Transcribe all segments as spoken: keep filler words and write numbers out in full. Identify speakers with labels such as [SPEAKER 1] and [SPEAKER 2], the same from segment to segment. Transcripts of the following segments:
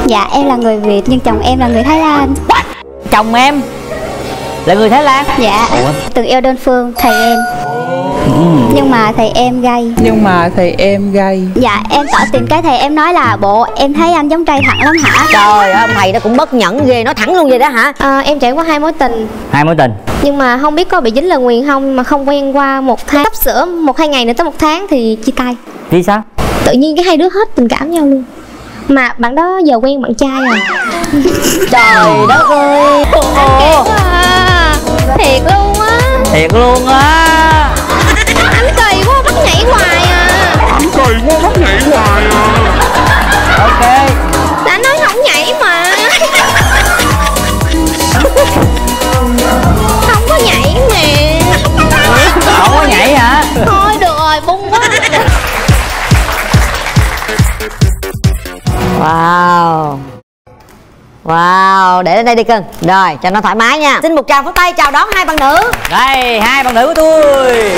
[SPEAKER 1] Dạ em là người Việt nhưng chồng em là người Thái Lan.
[SPEAKER 2] Chồng em là người Thái Lan?
[SPEAKER 1] Dạ.
[SPEAKER 3] Ủa?
[SPEAKER 1] Từng yêu đơn phương thầy em. Ừ. Nhưng mà thầy em gay.
[SPEAKER 4] Nhưng mà thầy em gay.
[SPEAKER 1] Dạ em tỏ tình cái thầy em nói là bộ em thấy anh giống trai thẳng lắm hả?
[SPEAKER 5] Trời ơi, ông thầy nó cũng bất nhẫn ghê, nói thẳng luôn vậy đó hả?
[SPEAKER 6] À, em trải qua hai mối tình.
[SPEAKER 2] Hai mối tình.
[SPEAKER 6] Nhưng mà không biết có bị dính lời nguyền không, mà không quen qua một tháng, sắp sửa một hai ngày nữa tới một tháng thì chia tay.
[SPEAKER 2] Vì sao?
[SPEAKER 6] Tự nhiên cái hai đứa hết tình cảm nhau luôn. Mà bạn đó giờ quen bạn trai rồi.
[SPEAKER 5] Trời đất ơi.
[SPEAKER 6] Ồ. À, thiệt luôn á.
[SPEAKER 2] Thiệt luôn á.
[SPEAKER 6] Anh kỳ quá, bắt nhảy hoài à.
[SPEAKER 3] Anh kỳ quá, bắt nhảy hoài à.
[SPEAKER 2] Ok.
[SPEAKER 6] Đã nói không nhảy mà. Không có nhảy nè.
[SPEAKER 2] Không có nhảy hả?
[SPEAKER 6] Thôi được rồi, bung quá.
[SPEAKER 5] Wow. Wow, để lên đây đi cưng. Rồi, cho nó thoải mái nha. Xin một tràng pháo tay chào đón hai bạn nữ.
[SPEAKER 2] Đây, hai bạn nữ của tôi.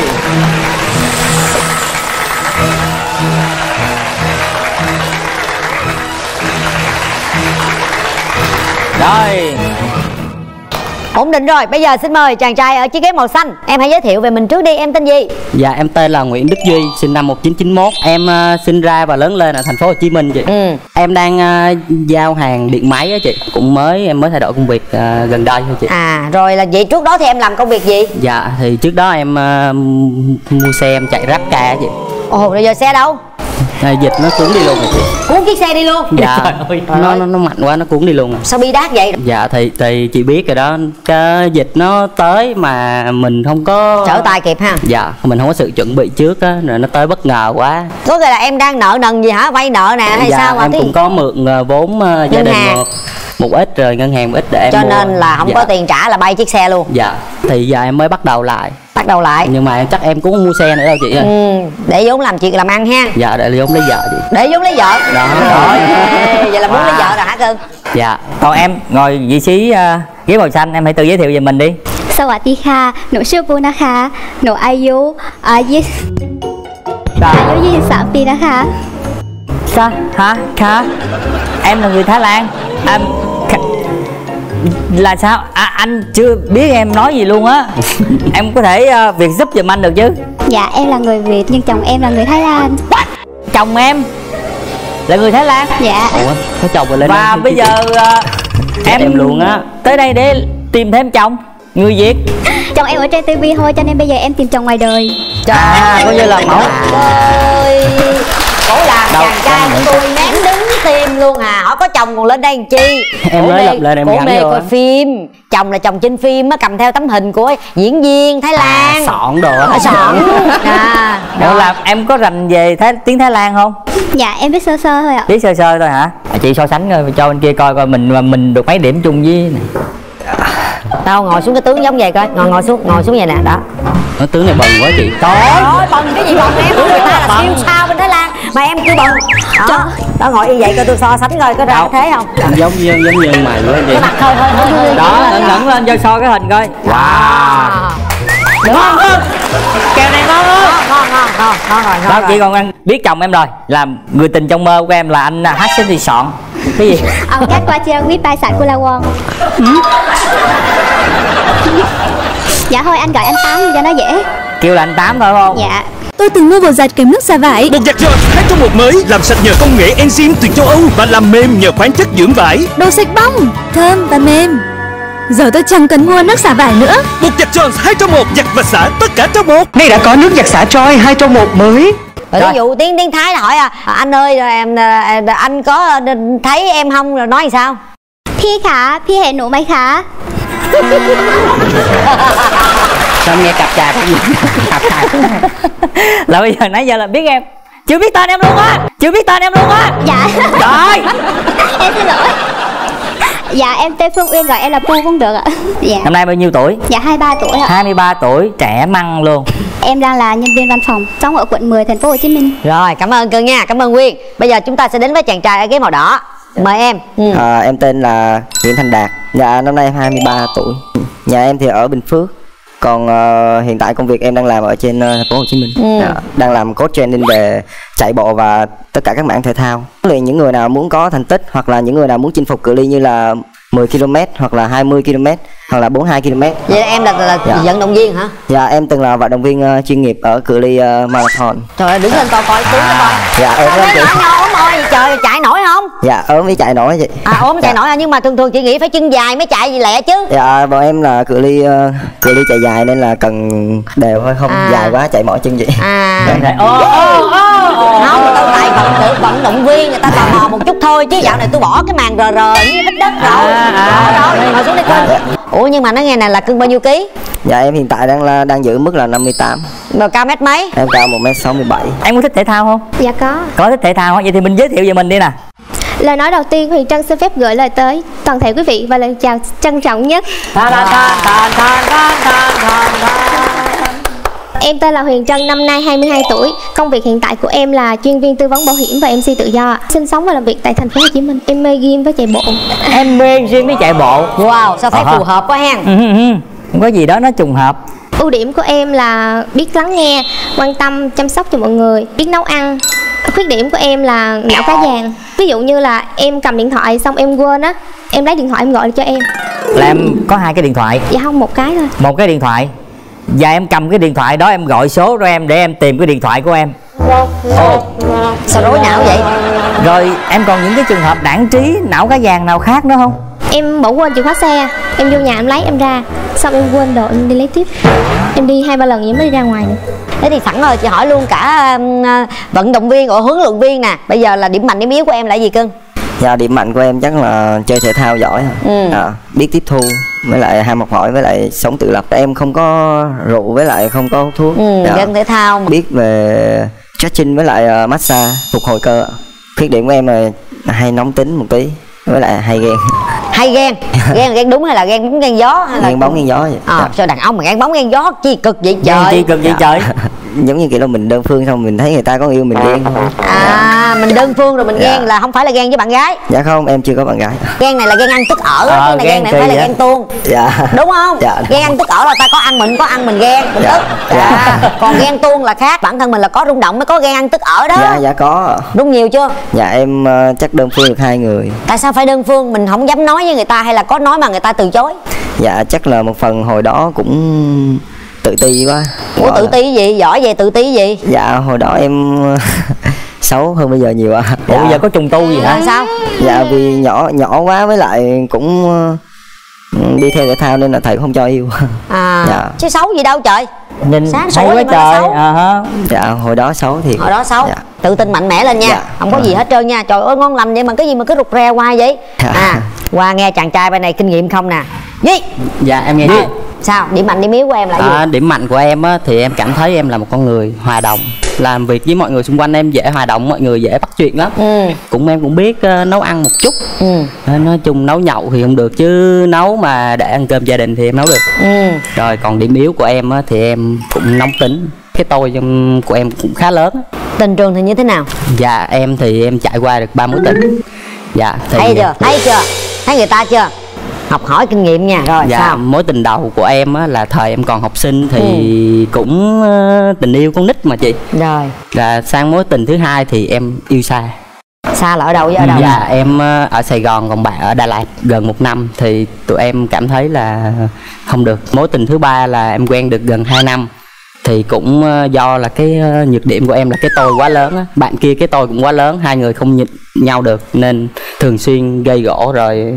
[SPEAKER 2] Rồi.
[SPEAKER 5] Ổn định rồi, bây giờ xin mời chàng trai ở chiếc ghế màu xanh. Em hãy giới thiệu về mình trước đi, em tên gì?
[SPEAKER 7] Dạ em tên là Nguyễn Đức Duy, sinh năm một nghìn chín trăm chín mươi mốt. Em uh, sinh ra và lớn lên ở thành phố Hồ Chí Minh chị.
[SPEAKER 5] Ừ.
[SPEAKER 7] Em đang uh, giao hàng điện máy á chị. Cũng mới em mới thay đổi công việc uh, gần đây thôi chị.
[SPEAKER 5] À rồi, là vậy trước đó thì em làm công việc gì?
[SPEAKER 7] Dạ thì trước đó em uh, mua xe em chạy Grabcar á chị.
[SPEAKER 5] Ồ, rồi giờ xe đâu?
[SPEAKER 7] À, dịch nó cuốn đi luôn rồi chị.
[SPEAKER 5] Cuốn chiếc xe đi luôn?
[SPEAKER 7] Dạ.
[SPEAKER 2] Trời ơi.
[SPEAKER 7] Nó, nó nó mạnh quá nó cuốn đi luôn.
[SPEAKER 5] Sao bi đát vậy?
[SPEAKER 7] Dạ thì thì chị biết rồi đó, cái dịch nó tới mà mình không có
[SPEAKER 5] trở tay kịp ha.
[SPEAKER 7] Dạ mình không có sự chuẩn bị trước á, rồi nó tới bất ngờ quá.
[SPEAKER 5] Có nghĩa là em đang nợ nần gì hả? Vay nợ nè hay
[SPEAKER 7] dạ,
[SPEAKER 5] sao mà
[SPEAKER 7] em
[SPEAKER 5] tí...
[SPEAKER 7] cũng có mượn uh, vốn uh, gia đình một, một ít rồi ngân hàng một ít để em
[SPEAKER 5] cho
[SPEAKER 7] mua.
[SPEAKER 5] Nên là không
[SPEAKER 7] dạ.
[SPEAKER 5] có tiền trả là bay chiếc xe luôn.
[SPEAKER 7] Dạ thì giờ em mới bắt đầu lại.
[SPEAKER 5] Bắt đầu lại.
[SPEAKER 7] Nhưng mà chắc em cũng không mua xe nữa đâu chị ơi.
[SPEAKER 5] Ừ, để vốn làm chuyện làm ăn ha.
[SPEAKER 7] Dạ để vốn lấy vợ chị.
[SPEAKER 5] Để vốn lấy vợ.
[SPEAKER 7] Đó.
[SPEAKER 5] Rồi. Ê, vậy là muốn wow. lấy vợ rồi hả cưng?
[SPEAKER 7] Dạ.
[SPEAKER 2] Còn em ngồi vị trí uh, ghế màu xanh, em hãy tự giới thiệu về mình đi.
[SPEAKER 1] Sawadika, nụ sư bu naka, nụ ayu, ayis. Ayu yin sạm pi naka.
[SPEAKER 2] Sa hả? Kha. Em là người Thái Lan. À, là sao? À, anh chưa biết em nói gì luôn á. Em có thể uh, việc giúp giùm anh được chứ?
[SPEAKER 1] Dạ em là người Việt nhưng chồng em là người Thái Lan.
[SPEAKER 2] Chồng em là người Thái Lan?
[SPEAKER 1] Dạ.
[SPEAKER 7] Ủa có chồng rồi lên
[SPEAKER 2] và
[SPEAKER 7] đây,
[SPEAKER 2] bây giờ uh, em,
[SPEAKER 7] em luôn á
[SPEAKER 2] tới đây để tìm thêm chồng người Việt.
[SPEAKER 1] Chồng em ở trên tivi thôi cho nên bây giờ em tìm chồng ngoài đời.
[SPEAKER 5] Trời
[SPEAKER 2] à, coi như là mẫu
[SPEAKER 5] ơi. Cổ làm chàng trai của tôi ném đứng tim luôn à. Hỏi có chồng còn lên đây làm chi?
[SPEAKER 7] Em mới lập lên em
[SPEAKER 5] cổ
[SPEAKER 7] gắn
[SPEAKER 5] mê
[SPEAKER 7] vô
[SPEAKER 5] coi
[SPEAKER 7] á.
[SPEAKER 5] phim. Chồng là chồng trên phim á, cầm theo tấm hình của diễn viên Thái Lan.
[SPEAKER 7] À, sọn đồ á.
[SPEAKER 5] À, sọn. À,
[SPEAKER 2] Ủa là em có rành về Thái, tiếng Thái Lan không?
[SPEAKER 1] Dạ em biết sơ sơ thôi ạ.
[SPEAKER 2] Biết sơ sơ thôi hả? À, chị so sánh coi cho bên kia coi coi mình mình được mấy điểm chung với này.
[SPEAKER 5] Đâu ngồi xuống cái tướng giống vậy coi. Ngồi ngồi xuống, ngồi xuống vậy nè, đó.
[SPEAKER 7] Nó tướng này bần quá chị.
[SPEAKER 5] Trời ơi, bần cái gì bần em? Người ta là siêu sao bên Thái Lan mà em kêu bần. Đó, đó ngồi như vậy coi tôi so sánh coi có ra thế không?
[SPEAKER 7] Giống như giống như mày quá chị.
[SPEAKER 5] Cái mặt hơi hơi hơi hơi.
[SPEAKER 2] Đó, ngẩng ngẩng lên cho so cái hình coi. Wow.
[SPEAKER 5] Được không?
[SPEAKER 2] Kèo này ngon không?
[SPEAKER 5] Ngon ngon ngon ngon rồi.
[SPEAKER 2] Đó chị còn ăn biết chồng em rồi, là người tình trong mơ của em là anh hát sinh thì sọn. Cái gì?
[SPEAKER 1] Ông cắt qua chia biết bài sản của La Won. Dạ thôi anh gọi anh Tám cho nó dễ.
[SPEAKER 2] Kêu là anh Tám thôi không?
[SPEAKER 1] Dạ.
[SPEAKER 8] Tôi từng mua bột giặt kèm nước xả vải.
[SPEAKER 9] Bột giặt Jones hai trong một mới, làm sạch nhờ công nghệ enzyme từ châu Âu và làm mềm nhờ khoáng chất dưỡng vải.
[SPEAKER 8] Đồ sạch bong, thơm và mềm. Giờ tôi chẳng cần mua nước xả vải nữa.
[SPEAKER 9] Bột giặt Jones hai trong một, giặt và xả tất cả trong một.
[SPEAKER 10] Nay đã có nước giặt xả Troy hai trong một mới.
[SPEAKER 5] Rồi ví dụ tiếng tiếng Thái là hỏi à, anh ơi rồi em anh có thấy em không, rồi nói sao?
[SPEAKER 1] Phi khả, phi hệ nụ mày khả.
[SPEAKER 7] Sao nghe cặp chạc cái gì? Cặp chạc.
[SPEAKER 2] Là bây giờ nãy giờ là biết em. Chưa biết tên em luôn á. Chưa biết tên em luôn á.
[SPEAKER 1] Dạ.
[SPEAKER 2] Trời.
[SPEAKER 1] Em xin lỗi. Dạ em tên Phương Uyên, gọi em là Pu cũng được ạ. Dạ.
[SPEAKER 2] Năm nay bao nhiêu tuổi?
[SPEAKER 1] Dạ hai mươi ba tuổi ạ.
[SPEAKER 2] hai mươi ba tuổi, trẻ măng luôn.
[SPEAKER 1] Em đang là nhân viên văn phòng, sống ở quận mười thành phố Hồ Chí Minh.
[SPEAKER 5] Rồi, cảm ơn cưng nha, cảm ơn Nguyên. Bây giờ chúng ta sẽ đến với chàng trai ở ghế màu đỏ. Mời em. Ừ.
[SPEAKER 11] À, em tên là Nguyễn Thành Đạt. Dạ năm nay em hai mươi ba tuổi. Nhà em thì ở Bình Phước. Còn uh, hiện tại công việc em đang làm ở trên uh, thành phố Hồ Chí Minh.
[SPEAKER 5] Ừ.
[SPEAKER 11] Dạ, đang làm coach training về chạy bộ và tất cả các mảng thể thao. Liền những người nào muốn có thành tích hoặc là những người nào muốn chinh phục cự ly như là mười ki lô mét hoặc là hai mươi ki lô mét hoặc là bốn mươi hai ki lô mét.
[SPEAKER 5] Vậy em là, là
[SPEAKER 11] Dạ.
[SPEAKER 5] vận động viên hả?
[SPEAKER 11] Dạ em từng là vận động viên uh, chuyên nghiệp ở cự ly uh, marathon.
[SPEAKER 5] Trời ơi, đứng lên coi coi tướng nó coi.
[SPEAKER 11] Dạ ốm
[SPEAKER 5] Sao
[SPEAKER 11] lắm
[SPEAKER 5] thấy
[SPEAKER 11] chị.
[SPEAKER 5] nhỏ ốm ơi vậy trời, chạy nổi không?
[SPEAKER 11] Dạ ốm với chạy nổi chị.
[SPEAKER 5] À ốm chạy
[SPEAKER 11] Dạ.
[SPEAKER 5] nổi à, nhưng mà thường thường chị nghĩ phải chân dài mới chạy gì lẹ chứ.
[SPEAKER 11] Dạ bọn em là cự ly uh, cự ly chạy dài nên là cần đều thôi, không
[SPEAKER 5] À.
[SPEAKER 11] dài quá chạy mỏi chân chị.
[SPEAKER 5] À.
[SPEAKER 11] Dạ.
[SPEAKER 5] Ô ô ô không, người ta tại vận động vận động viên người ta tò mò một chút thôi chứ dạo này tôi bỏ cái màn rờ rờ với ít đất rồi. Đó đó, ngồi xuống đây coi. Ủa nhưng mà nó nghe này là cân bao nhiêu ký?
[SPEAKER 11] Dạ em hiện tại đang là đang giữ mức là năm mươi tám.
[SPEAKER 5] Rồi cao mét mấy?
[SPEAKER 11] Em cao một mét sáu mươi bảy.
[SPEAKER 2] Em có thích thể thao không?
[SPEAKER 6] Dạ có.
[SPEAKER 2] Có thích thể thao không? Vậy thì mình giới thiệu về mình đi nè.
[SPEAKER 6] Lời nói đầu tiên Huyền Trân xin phép gửi lời tới toàn thể quý vị và lời chào trân trọng nhất. Em tên là Huyền Trân, năm nay hai mươi hai tuổi. Công việc hiện tại của em là chuyên viên tư vấn bảo hiểm và em xê tự do. Sinh sống và làm việc tại thành phố Hồ Chí Minh. Em mê gym với chạy bộ.
[SPEAKER 2] Em mê riêng với chạy bộ.
[SPEAKER 5] Wow, sao thấy
[SPEAKER 2] Ờ.
[SPEAKER 5] phù hợp quá hen.
[SPEAKER 2] Ừ, ừ, ừ. Không có gì đó nó trùng hợp.
[SPEAKER 6] Ưu điểm của em là biết lắng nghe, quan tâm, chăm sóc cho mọi người, biết nấu ăn. Khuyết điểm của em là não cá vàng. Ví dụ như là em cầm điện thoại xong em quên á, em lấy điện thoại em gọi cho em.
[SPEAKER 2] Là em có hai cái điện thoại.
[SPEAKER 6] Dạ không, một cái thôi.
[SPEAKER 2] Một cái điện thoại. Và em cầm cái điện thoại đó em gọi số cho em để em tìm cái điện thoại của em. Ồ.
[SPEAKER 5] Sao rối não vậy?
[SPEAKER 2] Rồi em còn những cái trường hợp đãng trí, não cá vàng nào khác nữa không?
[SPEAKER 6] Em bỏ quên chìa khóa xe, em vô nhà em lấy em ra, xong em quên đồ em đi lấy tiếp. Em đi hai ba lần vậy mới đi ra ngoài nữa.
[SPEAKER 5] Thế thì sẵn rồi chị hỏi luôn cả um, vận động viên, ở huấn luyện viên nè. Bây giờ là điểm mạnh điểm yếu của em là gì cưng?
[SPEAKER 11] Dạ điểm mạnh của em chắc là chơi thể thao giỏi.
[SPEAKER 5] Ừ.
[SPEAKER 11] À, biết tiếp thu với lại ham học hỏi với lại sống tự lập. Em không có rượu với lại không có hút thuốc.
[SPEAKER 5] Ừ,
[SPEAKER 11] Dạ.
[SPEAKER 5] dân thể thao mà.
[SPEAKER 11] Biết về stretching với lại uh, massage, phục hồi cơ. Khuyết điểm của em là hay nóng tính một tí với lại hay ghen.
[SPEAKER 5] Hay ghen. Ghen là ghen đúng hay là ghen bóng ghen gió hay là
[SPEAKER 11] Ghen bóng ghen gió vậy.
[SPEAKER 5] À,
[SPEAKER 11] Dạ.
[SPEAKER 5] sao đàn ông mà ghen bóng ghen gió chi cực vậy trời.
[SPEAKER 2] Chi cực vậy trời.
[SPEAKER 11] Giống như kiểu là mình đơn phương xong mình thấy người ta có yêu mình ghen thôi.
[SPEAKER 5] À, mình đơn phương rồi mình
[SPEAKER 11] Dạ.
[SPEAKER 5] ghen là không phải là ghen với bạn gái.
[SPEAKER 11] Dạ không, em chưa có bạn gái.
[SPEAKER 5] Ghen này là ghen ăn tức ở,
[SPEAKER 2] Ờ,
[SPEAKER 5] cái này
[SPEAKER 2] ghen
[SPEAKER 5] ghen này
[SPEAKER 2] kỳ
[SPEAKER 5] phải là
[SPEAKER 2] vậy.
[SPEAKER 5] ghen tuông.
[SPEAKER 11] Dạ.
[SPEAKER 5] Đúng không?
[SPEAKER 11] Dạ.
[SPEAKER 5] Ghen ăn tức ở là ta có ăn mình có ăn mình ghen mình
[SPEAKER 11] Dạ.
[SPEAKER 5] tức. Dạ. Còn ghen tuông là khác, bản thân mình là có rung động mới có ghen ăn tức ở đó.
[SPEAKER 11] Dạ dạ có.
[SPEAKER 5] Rung nhiều chưa?
[SPEAKER 11] Dạ em uh, chắc đơn phương được hai người.
[SPEAKER 5] Tại sao phải đơn phương, mình không dám nói với người ta hay là có nói mà người ta từ chối?
[SPEAKER 11] Dạ chắc là một phần hồi đó cũng tự ti quá.
[SPEAKER 5] Ủa
[SPEAKER 11] Gọi
[SPEAKER 5] tự
[SPEAKER 11] là-
[SPEAKER 5] ti gì? Giỏi về tự ti gì?
[SPEAKER 11] Dạ hồi đó em xấu hơn bây giờ nhiều ạ.
[SPEAKER 2] Ủa
[SPEAKER 11] Dạ.
[SPEAKER 2] bây giờ có trùng tu gì hả?
[SPEAKER 5] À, sao?
[SPEAKER 11] Dạ vì nhỏ nhỏ quá với lại cũng uh, đi theo thể thao nên là thầy không cho yêu.
[SPEAKER 5] À,
[SPEAKER 11] Dạ.
[SPEAKER 5] chứ xấu gì đâu trời.
[SPEAKER 2] Nhìn
[SPEAKER 5] Sáng
[SPEAKER 2] hay
[SPEAKER 5] sủa
[SPEAKER 2] quá
[SPEAKER 5] thì mới là
[SPEAKER 2] trời.
[SPEAKER 5] xấu.
[SPEAKER 2] À, hả?
[SPEAKER 11] Dạ hồi đó xấu thiệt.
[SPEAKER 5] Hồi đó xấu.
[SPEAKER 11] Dạ.
[SPEAKER 5] Tự tin mạnh mẽ lên nha.
[SPEAKER 11] Dạ.
[SPEAKER 5] Không có gì hết trơn nha. Trời ơi ngon lành vậy mà cái gì mà cứ rụt rè hoài vậy. À, qua nghe chàng trai bên này kinh nghiệm không nè. Gì?
[SPEAKER 7] Dạ em nghe
[SPEAKER 5] Ờ,
[SPEAKER 7] chị.
[SPEAKER 5] Sao? Điểm mạnh điểm yếu của em là gì?
[SPEAKER 7] À, điểm mạnh của em á, thì em cảm thấy em là một con người hòa đồng, làm việc với mọi người xung quanh em dễ hòa đồng, mọi người dễ bắt chuyện lắm.
[SPEAKER 5] Ừ.
[SPEAKER 7] Cũng em cũng biết uh, nấu ăn một chút.
[SPEAKER 5] Ừ.
[SPEAKER 7] À, nói chung nấu nhậu thì không được, chứ nấu mà để ăn cơm gia đình thì em nấu được.
[SPEAKER 5] Ừ.
[SPEAKER 7] Rồi còn điểm yếu của em á, thì em cũng nóng tính. Cái tôi trong của em cũng khá lớn á.
[SPEAKER 5] Tình trường thì như thế nào?
[SPEAKER 7] Dạ em thì em trải qua được ba mối tình. Dạ thì
[SPEAKER 5] Thấy chưa? Thấy chưa? Thấy người ta chưa? Học hỏi kinh nghiệm nha. Rồi
[SPEAKER 7] dạ,
[SPEAKER 5] sao?
[SPEAKER 7] mối tình đầu của em á, là thời em còn học sinh thì
[SPEAKER 5] Ừ.
[SPEAKER 7] cũng uh, tình yêu con nít mà chị.
[SPEAKER 5] Rồi.
[SPEAKER 7] Là sang mối tình thứ hai thì em yêu xa.
[SPEAKER 5] Xa là ở đâu với ở đâu?
[SPEAKER 7] Dạ em uh, ở Sài Gòn, còn bạn ở Đà Lạt gần một năm thì tụi em cảm thấy là không được. Mối tình thứ ba là em quen được gần hai năm thì cũng uh, do là cái uh, nhược điểm của em là cái tôi quá lớn á, bạn kia cái tôi cũng quá lớn, hai người không nhịn nhau được nên thường xuyên gây gổ rồi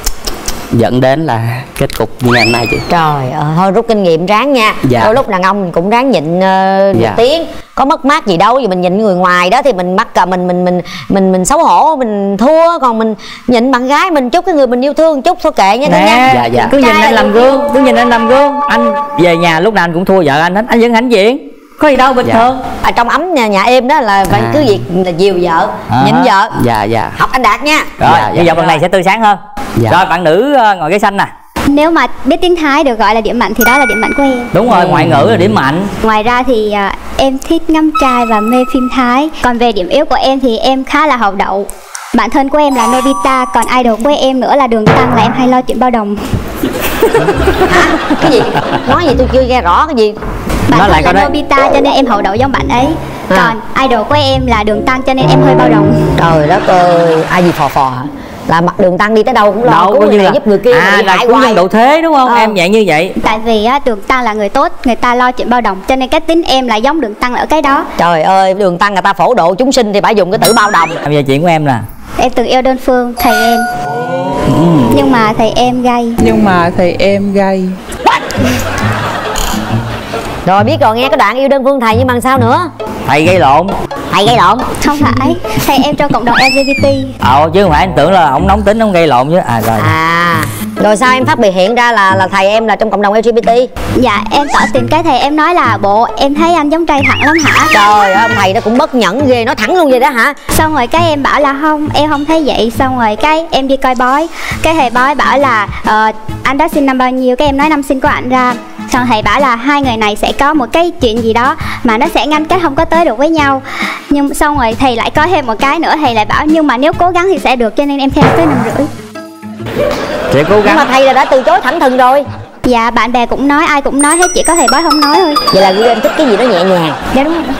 [SPEAKER 7] dẫn đến là kết cục như ngày hôm nay chị.
[SPEAKER 5] Trời ơi, thôi rút kinh nghiệm ráng nha.
[SPEAKER 7] Dạ.
[SPEAKER 5] Đôi lúc đàn ông mình cũng ráng nhịn uh,
[SPEAKER 7] Dạ.
[SPEAKER 5] một tiếng. Có mất mát gì đâu, vì mình nhịn người ngoài đó thì mình mắc cả mình mình mình mình mình xấu hổ, mình thua, còn mình nhịn bạn gái mình chút, cái người mình yêu thương chút thôi kệ nha.
[SPEAKER 2] Nè,
[SPEAKER 5] nha.
[SPEAKER 7] Dạ, dạ.
[SPEAKER 2] cứ nhìn
[SPEAKER 5] Trai
[SPEAKER 2] anh
[SPEAKER 5] là
[SPEAKER 2] làm
[SPEAKER 5] yêu
[SPEAKER 2] gương,
[SPEAKER 5] thương.
[SPEAKER 2] cứ nhìn anh làm gương. Anh về nhà lúc nào anh cũng thua vợ anh hết, anh vẫn hãnh diện, có gì đâu, bình
[SPEAKER 7] Dạ.
[SPEAKER 2] thường.
[SPEAKER 5] Ở trong ấm nhà, nhà em đó là phải
[SPEAKER 7] À.
[SPEAKER 5] cứ việc là dìu vợ,
[SPEAKER 2] À.
[SPEAKER 5] nhịn vợ.
[SPEAKER 7] Dạ dạ.
[SPEAKER 5] Học anh Đạt nha.
[SPEAKER 2] Rồi,
[SPEAKER 7] Dạ, dạ.
[SPEAKER 2] hy vọng lần này sẽ tươi sáng hơn.
[SPEAKER 7] Dạ.
[SPEAKER 2] Rồi, bạn nữ ờ, ngồi ghế xanh nè.
[SPEAKER 1] Nếu mà biết tiếng Thái được gọi là điểm mạnh thì đó là điểm mạnh của em.
[SPEAKER 2] Đúng rồi, ngoại ngữ là điểm mạnh.
[SPEAKER 1] Ngoài ra thì à, em thích ngắm trai và mê phim Thái. Còn về điểm yếu của em thì em khá là hậu đậu. Bạn thân của em là Nobita, còn idol của em nữa là Đường Tăng, là em hay lo chuyện bao đồng.
[SPEAKER 5] Hả? Cái gì? Nói gì tôi chưa nghe rõ cái gì.
[SPEAKER 1] Bạn
[SPEAKER 2] Nói lại
[SPEAKER 1] thân là
[SPEAKER 2] coi đấy.
[SPEAKER 1] Nobita cho nên em hậu đậu giống bạn ấy.
[SPEAKER 5] À.
[SPEAKER 1] Còn idol của em là Đường Tăng cho nên em hơi bao đồng.
[SPEAKER 5] Trời đất ơi, ai gì phò phò hả? Là mặt Đường Tăng đi tới đâu cũng lo
[SPEAKER 2] Đâu
[SPEAKER 5] cứu
[SPEAKER 2] có
[SPEAKER 5] người
[SPEAKER 2] như
[SPEAKER 5] này
[SPEAKER 2] là
[SPEAKER 5] giúp người kia,
[SPEAKER 2] à,
[SPEAKER 5] mà
[SPEAKER 2] là
[SPEAKER 5] hại
[SPEAKER 2] cứu
[SPEAKER 5] hoài.
[SPEAKER 2] nhân độ thế đúng không?
[SPEAKER 5] Ờ.
[SPEAKER 2] Em dạng như vậy.
[SPEAKER 1] Tại vì á, Đường Tăng là người tốt, người ta lo chuyện bao đồng cho nên cái tính em là giống Đường Tăng ở cái đó.
[SPEAKER 5] Trời ơi, Đường Tăng người ta phổ độ chúng sinh thì phải dùng cái từ bao đồng.
[SPEAKER 2] Bây giờ chuyện của em nè.
[SPEAKER 1] Em từng yêu đơn phương thầy em. Nhưng mà thầy em gay.
[SPEAKER 4] Nhưng mà thầy em gay.
[SPEAKER 5] Rồi biết rồi, nghe cái đoạn yêu đơn phương thầy nhưng mà sao nữa?
[SPEAKER 2] Thầy gây lộn.
[SPEAKER 5] Thầy gây lộn?
[SPEAKER 1] Không phải, thầy em trong cộng đồng lờ giê bê tê.
[SPEAKER 2] Ờ chứ không phải, anh tưởng là ông nóng tính ông gây lộn chứ. À rồi.
[SPEAKER 5] À, rồi sao em phát biểu hiện ra là là thầy em là trong cộng đồng lờ giê bê tê?
[SPEAKER 1] Dạ em tỏ tình cái thầy em nói là bộ em thấy anh giống trai thẳng lắm hả?
[SPEAKER 5] Trời ơi, ông thầy đó cũng bất nhẫn ghê, nói thẳng luôn vậy đó hả?
[SPEAKER 1] Xong rồi cái em bảo là không, em không thấy vậy. Xong rồi cái em đi coi bói. Cái thầy bói bảo là ờ, anh đó sinh năm bao nhiêu, cái em nói năm sinh của anh ra. Xong thầy bảo là hai người này sẽ có một cái chuyện gì đó mà nó sẽ ngăn cách không có tới được với nhau. Nhưng xong rồi thầy lại có thêm một cái nữa, thầy lại bảo nhưng mà nếu cố gắng thì sẽ được, cho nên em theo tới năm rưỡi.
[SPEAKER 2] Sẽ cố
[SPEAKER 5] Nhưng
[SPEAKER 2] gắng.
[SPEAKER 5] mà thầy là đã từ chối thẳng thừng rồi.
[SPEAKER 1] Dạ bạn bè cũng nói, ai cũng nói hết, chỉ có thầy bói không nói thôi.
[SPEAKER 5] Vậy là Duy em thích cái gì đó nhẹ nhàng.
[SPEAKER 1] Dạ đúng rồi.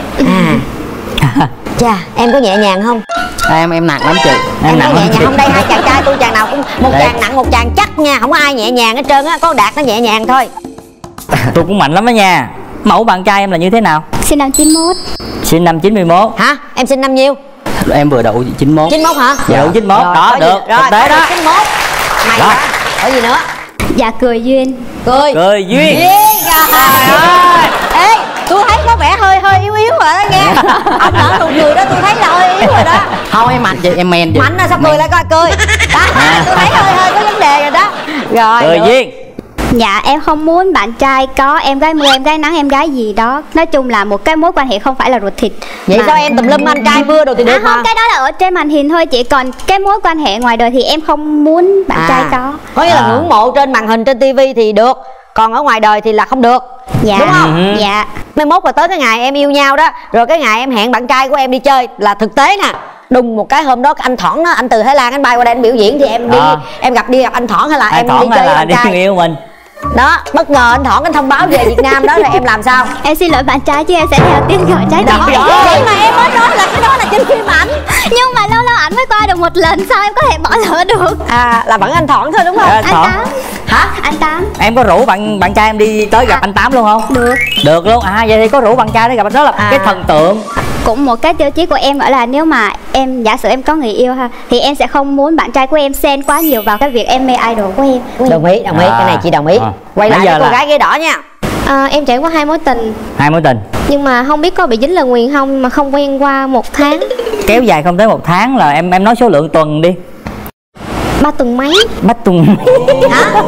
[SPEAKER 5] À. Chà, em có nhẹ nhàng không?
[SPEAKER 7] À, em em nặng lắm chị.
[SPEAKER 5] Em,
[SPEAKER 2] Em
[SPEAKER 5] có
[SPEAKER 2] nặng
[SPEAKER 5] nhẹ
[SPEAKER 2] lắm
[SPEAKER 5] nhàng
[SPEAKER 2] chị.
[SPEAKER 5] không? Đây hai chàng trai tôi chàng nào cũng một
[SPEAKER 2] Đây.
[SPEAKER 5] chàng nặng một chàng chắc nha, không có ai nhẹ nhàng hết trơn á, có Đạt nó nhẹ nhàng thôi.
[SPEAKER 2] Tôi cũng mạnh lắm đó nha. Mẫu bạn trai em là như thế nào?
[SPEAKER 1] Sinh năm chín mốt.
[SPEAKER 2] Sinh năm chín mươi mốt.
[SPEAKER 5] Hả? Em sinh năm nhiêu?
[SPEAKER 7] Em vừa đậu chín mốt.
[SPEAKER 5] chín mốt hả?
[SPEAKER 2] Dạ, chín mốt.
[SPEAKER 5] Rồi,
[SPEAKER 2] Đó,
[SPEAKER 5] có gì-
[SPEAKER 2] được.
[SPEAKER 5] Rồi,
[SPEAKER 2] Thực tế đó.
[SPEAKER 5] chín mốt. Mày
[SPEAKER 2] Đó.
[SPEAKER 5] đó. Có gì nữa?
[SPEAKER 1] Dạ cười duyên.
[SPEAKER 5] Cười.
[SPEAKER 2] Cười duyên.
[SPEAKER 5] Duyên. Trời ơi. Ê, tôi thấy có vẻ hơi hơi yếu yếu rồi đó nghe. Ông nở nụ cười đó tôi thấy là hơi yếu rồi đó.
[SPEAKER 7] Không, em mạnh chị, em men chị.
[SPEAKER 5] Mạnh là sao cười lại coi cười. Đó, tôi thấy hơi hơi có vấn đề rồi đó. Rồi.
[SPEAKER 2] Cười
[SPEAKER 5] được.
[SPEAKER 2] duyên.
[SPEAKER 1] Dạ em không muốn bạn trai có em gái mưa, em gái nắng, em gái gì đó. Nói chung là một cái mối quan hệ không phải là ruột thịt.
[SPEAKER 5] Vậy
[SPEAKER 1] Mà-
[SPEAKER 5] sao em tùm lum anh trai mưa đồ thì được
[SPEAKER 1] À
[SPEAKER 5] mà.
[SPEAKER 1] không, cái đó là ở trên màn hình thôi chị. Còn cái mối quan hệ ngoài đời thì em không muốn bạn trai có.
[SPEAKER 5] Có nghĩa là
[SPEAKER 2] À.
[SPEAKER 5] ngưỡng mộ trên màn hình trên tivi thì được, còn ở ngoài đời thì là không được.
[SPEAKER 1] Dạ.
[SPEAKER 5] Đúng không?
[SPEAKER 2] Ừ.
[SPEAKER 1] Dạ.
[SPEAKER 5] Mai mốt là tới cái ngày em yêu nhau đó, rồi cái ngày em hẹn bạn trai của em đi chơi là thực tế nè. Đùng một cái hôm đó anh Thỏn đó, anh từ Thái Lan anh bay qua đây anh biểu diễn thì em đi
[SPEAKER 2] À.
[SPEAKER 5] em gặp đi gặp anh Thỏn hay là
[SPEAKER 2] Ai
[SPEAKER 5] em
[SPEAKER 2] Thỏn
[SPEAKER 5] đi
[SPEAKER 2] hay
[SPEAKER 5] chơi với
[SPEAKER 2] là
[SPEAKER 5] bạn
[SPEAKER 2] đi
[SPEAKER 5] trai.
[SPEAKER 2] yêu mình?
[SPEAKER 5] Đó, bất ngờ anh Thỏn anh thông báo về Việt Nam đó rồi em làm sao?
[SPEAKER 1] Em xin lỗi bạn trai chứ em sẽ theo tiếng gọi trái tim.
[SPEAKER 5] Đó, vậy mà em mới nói là cái đó là trên phim ảnh.
[SPEAKER 1] Nhưng mà lâu lâu ảnh mới qua được một lần, sao em có thể bỏ lỡ được?
[SPEAKER 5] À, là vẫn anh Thỏn thôi đúng không?
[SPEAKER 2] À,
[SPEAKER 1] Anh
[SPEAKER 2] Thỏn.
[SPEAKER 1] Tám.
[SPEAKER 5] Hả?
[SPEAKER 1] Anh Tám.
[SPEAKER 2] Em có rủ bạn bạn trai em đi tới gặp
[SPEAKER 1] À.
[SPEAKER 2] anh Tám luôn không?
[SPEAKER 1] Được.
[SPEAKER 2] Được luôn. À vậy thì có rủ bạn trai để gặp anh, đó là
[SPEAKER 5] À.
[SPEAKER 2] cái thần tượng.
[SPEAKER 1] Cũng một cái tiêu chí của em gọi là nếu mà em giả sử em có người yêu ha, thì em sẽ không muốn bạn trai của em xen quá nhiều vào cái việc em mê idol của em.
[SPEAKER 5] Đồng ý, đồng ý,
[SPEAKER 2] À.
[SPEAKER 5] cái này chị đồng ý.
[SPEAKER 2] À.
[SPEAKER 5] Quay lại
[SPEAKER 2] Bây giờ
[SPEAKER 5] với cô
[SPEAKER 2] là-
[SPEAKER 5] gái ghế đỏ nha.
[SPEAKER 6] À, em trải qua hai mối tình
[SPEAKER 2] Hai mối tình
[SPEAKER 6] nhưng mà không biết có bị dính lời nguyền không, mà không quen qua một tháng,
[SPEAKER 2] kéo dài không tới một tháng là em em nói số lượng tuần đi.
[SPEAKER 6] ba tuần mấy.
[SPEAKER 2] Ba tuần.
[SPEAKER 5] Hả?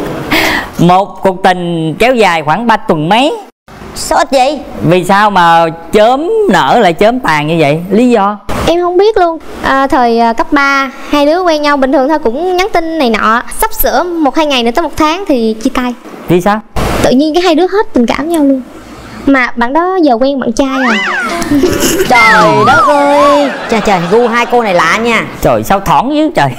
[SPEAKER 2] Một cuộc tình kéo dài khoảng ba tuần mấy.
[SPEAKER 5] Sao ít vậy?
[SPEAKER 2] Vì sao mà chớm nở lại chớm tàn như vậy? Lý do?
[SPEAKER 6] Em không biết luôn. À, thời à, cấp ba hai đứa quen nhau bình thường thôi, cũng nhắn tin này nọ, sắp sửa một hai ngày nữa tới một tháng thì chia tay.
[SPEAKER 2] Vì sao?
[SPEAKER 6] Tự nhiên cái hai đứa hết tình cảm nhau luôn, mà bạn đó giờ quen bạn trai rồi.
[SPEAKER 5] Trời đất ơi. Trời trời, gu hai cô này lạ nha.
[SPEAKER 2] Trời sao thỏn dữ trời.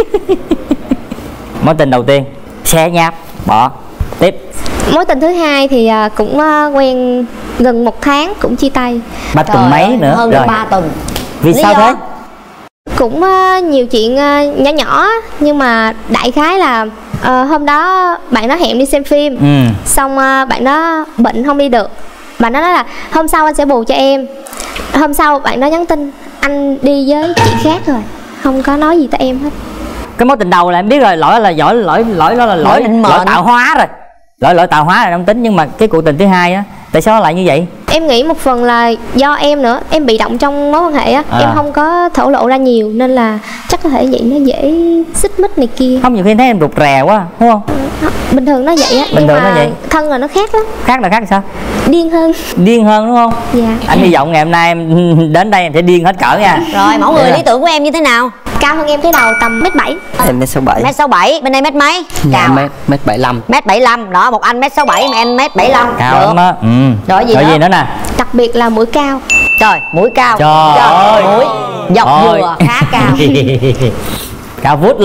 [SPEAKER 2] Mối tình đầu tiên xe nháp bỏ. Tiếp.
[SPEAKER 6] Mối tình thứ hai thì à, cũng à, quen gần một tháng cũng chia tay.
[SPEAKER 2] Ba tuần mấy
[SPEAKER 5] ơi,
[SPEAKER 2] nữa
[SPEAKER 5] hơn
[SPEAKER 2] rồi.
[SPEAKER 5] ba tuần.
[SPEAKER 2] Vì
[SPEAKER 5] Lý
[SPEAKER 2] sao
[SPEAKER 5] do?
[SPEAKER 2] thế?
[SPEAKER 6] Cũng à, nhiều chuyện à, nhỏ nhỏ, nhưng mà đại khái là à, hôm đó bạn đó hẹn đi xem phim.
[SPEAKER 2] Ừ.
[SPEAKER 6] Xong à, bạn đó bệnh không đi được. Bạn đó nói là hôm sau anh sẽ bù cho em. Hôm sau bạn đó nhắn tin anh đi với chị khác rồi, không có nói gì tới em hết.
[SPEAKER 2] Cái mối tình đầu là em biết rồi, lỗi là lỗi lỗi lỗi đó là lỗi
[SPEAKER 5] Lỗi định mệnh.
[SPEAKER 2] lỗi tạo hóa rồi. Lỗi lỗi tạo hóa là không tính, nhưng mà cái cuộc tình thứ hai á, tại sao nó lại như vậy?
[SPEAKER 6] Em nghĩ một phần là do em nữa, em bị động trong mối quan hệ á,
[SPEAKER 2] À.
[SPEAKER 6] em không có thổ lộ ra nhiều nên là chắc có thể vậy nó dễ xích mích này kia.
[SPEAKER 2] Không, nhiều khi thấy em rụt rè quá, đúng không?
[SPEAKER 6] Bình thường nó vậy á,
[SPEAKER 2] Bình
[SPEAKER 6] nhưng
[SPEAKER 2] thường
[SPEAKER 6] mà
[SPEAKER 2] nó vậy.
[SPEAKER 6] thân là nó khác lắm,
[SPEAKER 2] Khác là khác sao?
[SPEAKER 6] điên hơn.
[SPEAKER 2] Điên hơn đúng không?
[SPEAKER 6] Dạ.
[SPEAKER 2] Anh hy vọng ngày hôm nay em đến đây em sẽ điên hết cỡ nha.
[SPEAKER 5] Rồi, mẫu người
[SPEAKER 2] Dạ.
[SPEAKER 5] lý tưởng của em như thế nào?
[SPEAKER 6] Cao hơn em cái đầu tầm mét bảy.
[SPEAKER 11] Em mét sáu bảy.
[SPEAKER 5] Mét sáu bảy, bên đây mét mấy?
[SPEAKER 7] Dạ,
[SPEAKER 5] Cao.
[SPEAKER 7] mét mét bảy lăm.
[SPEAKER 5] Mét bảy lăm, đó, một anh mét sáu bảy mà em mét bảy lăm.
[SPEAKER 2] Cao lắm á. Ừ.
[SPEAKER 5] Rồi gì
[SPEAKER 2] Rồi
[SPEAKER 5] nữa?
[SPEAKER 2] gì nữa nè?
[SPEAKER 6] Đặc biệt là mũi cao.
[SPEAKER 5] Trời, mũi cao.
[SPEAKER 2] Trời ơi.
[SPEAKER 5] Mũi dọc
[SPEAKER 2] Ôi.
[SPEAKER 5] dừa khá cao.
[SPEAKER 2] Cao vút luôn.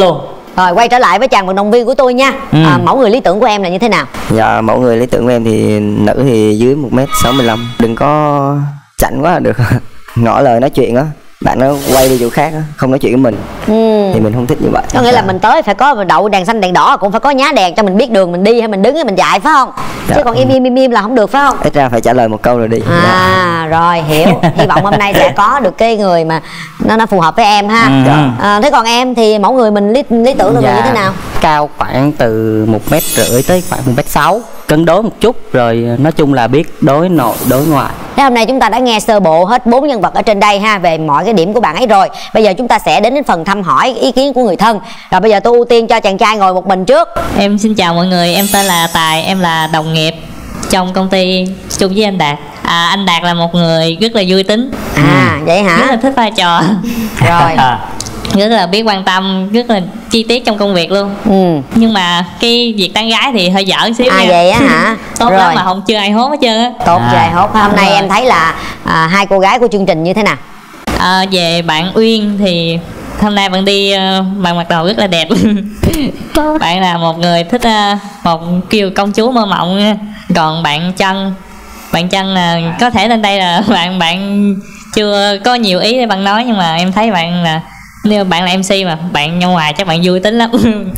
[SPEAKER 5] Rồi quay trở lại với chàng vận động viên của tôi nha.
[SPEAKER 11] Ừ.
[SPEAKER 5] à, Mẫu người lý tưởng của em là như thế nào?
[SPEAKER 11] Dạ mẫu người lý tưởng của em thì nữ thì dưới một mét sáu mươi lăm, đừng có chảnh quá là được. Ngỏ lời nói chuyện á, bạn nó quay đi chỗ khác á, không nói chuyện với mình.
[SPEAKER 5] Ừ.
[SPEAKER 11] Thì mình không thích như vậy.
[SPEAKER 5] Có nghĩa là mình tới phải có đậu đèn xanh đèn đỏ, cũng phải có nhá đèn cho mình biết đường mình đi hay mình đứng hay mình chạy, phải không? Dạ. Chứ còn im im im im là không được, phải không?
[SPEAKER 11] Ít ra phải trả lời một câu rồi đi.
[SPEAKER 5] À
[SPEAKER 11] dạ.
[SPEAKER 5] Rồi hiểu. Hy vọng hôm nay sẽ có được cái người mà nó nó phù hợp với em ha.
[SPEAKER 7] Ừ.
[SPEAKER 5] À, thế còn em thì mẫu người mình lý, lý tưởng là
[SPEAKER 7] Dạ.
[SPEAKER 5] như thế nào?
[SPEAKER 7] Cao khoảng từ một mét rưỡi tới khoảng một mét sáu, cân đối một chút, rồi nói chung là biết đối nội đối ngoại.
[SPEAKER 5] Thế hôm nay chúng ta đã nghe sơ bộ hết bốn nhân vật ở trên đây ha, về mọi cái điểm của bạn ấy rồi. Bây giờ chúng ta sẽ đến đến phần thăm hỏi ý kiến của người thân. Rồi bây giờ tôi ưu tiên cho chàng trai ngồi một mình trước.
[SPEAKER 12] Em xin chào mọi người, em tên là Tài, em là đồng nghiệp trong công ty chung với anh Đạt. À, anh Đạt là một người rất là vui tính.
[SPEAKER 5] À ừ. Vậy hả?
[SPEAKER 12] Rất là thích vai trò.
[SPEAKER 5] Rồi.
[SPEAKER 12] Rất là biết quan tâm, rất là chi tiết trong công việc luôn.
[SPEAKER 5] Ừ.
[SPEAKER 12] Nhưng mà cái việc tán gái thì hơi dở xíu.
[SPEAKER 5] À nha. Vậy á hả?
[SPEAKER 12] Tốt
[SPEAKER 5] rồi.
[SPEAKER 12] lắm mà không chưa ai hốt hết trơn á.
[SPEAKER 5] Tốt chưa
[SPEAKER 12] à.
[SPEAKER 5] ai hốt. Hôm nay rồi. Em thấy là à, hai cô gái của chương trình như thế nào?
[SPEAKER 12] À, về bạn Uyên thì hôm nay bạn đi uh, bạn mặc đồ rất là đẹp. Bạn là một người thích uh, một kiều công chúa mơ mộng. Còn bạn Trân, bạn Trân là uh, có thể lên đây là bạn bạn chưa có nhiều ý để bạn nói, nhưng mà em thấy bạn là nếu bạn là em xê mà bạn nhau ngoài chắc bạn vui tính lắm.